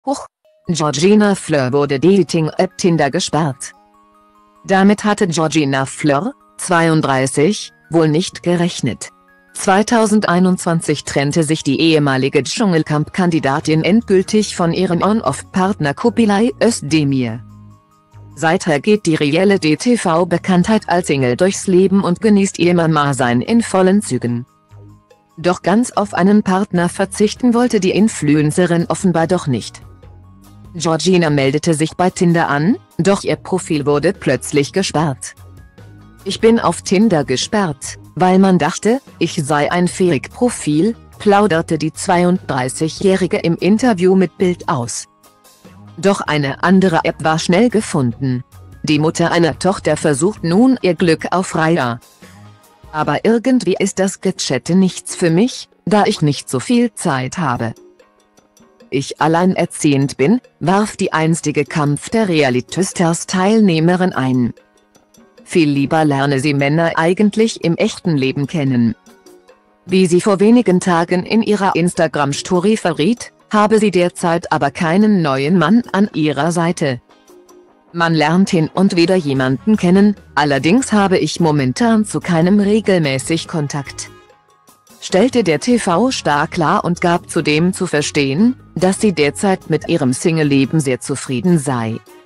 Huch! Georgina Fleur wurde Dating-App Tinder gesperrt. Damit hatte Georgina Fleur, 32, wohl nicht gerechnet. 2021 trennte sich die ehemalige Dschungelcamp-Kandidatin endgültig von ihrem On-Off-Partner Kubilay Özdemir. Seither geht die Reality-TV-Bekanntheit als Single durchs Leben und genießt ihr Mama-Sein in vollen Zügen. Doch ganz auf einen Partner verzichten wollte die Influencerin offenbar doch nicht. Georgina meldete sich bei Tinder an, doch ihr Profil wurde plötzlich gesperrt. „Ich bin auf Tinder gesperrt, weil man dachte, ich sei ein Fake-Profil", plauderte die 32-Jährige im Interview mit Bild aus. Doch eine andere App war schnell gefunden. Die Mutter einer Tochter versucht nun ihr Glück auf Raya. „Aber irgendwie ist das Gechatte nichts für mich, da ich nicht so viel Zeit habe. Ich alleinerziehend bin", warf die einstige Kampf der Reality-Stars-Teilnehmerin ein. Viel lieber lerne sie Männer eigentlich im echten Leben kennen. Wie sie vor wenigen Tagen in ihrer Instagram-Story verriet, habe sie derzeit aber keinen neuen Mann an ihrer Seite. „Man lernt hin und wieder jemanden kennen, allerdings habe ich momentan zu keinem regelmäßig Kontakt", stellte der TV-Star klar und gab zudem zu verstehen, dass sie derzeit mit ihrem Single-Leben sehr zufrieden sei.